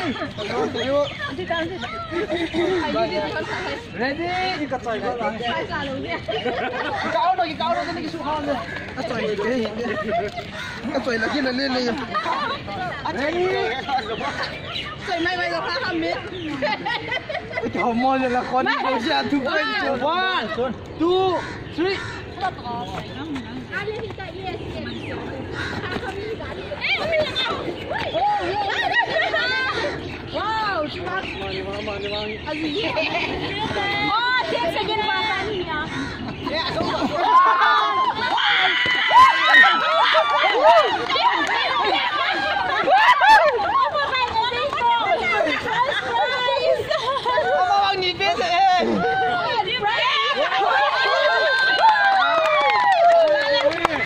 Ready? Ikat saya kau lah. Kau lagi ni suka ni. Kau lagi ni ni. Ready? Saya mai mai lepas hamil. Kau mau je lah kau ni kerja tu pun. 1, 2, 3. Wow, cepat. Oh, dia segini makan ni ya. Ya,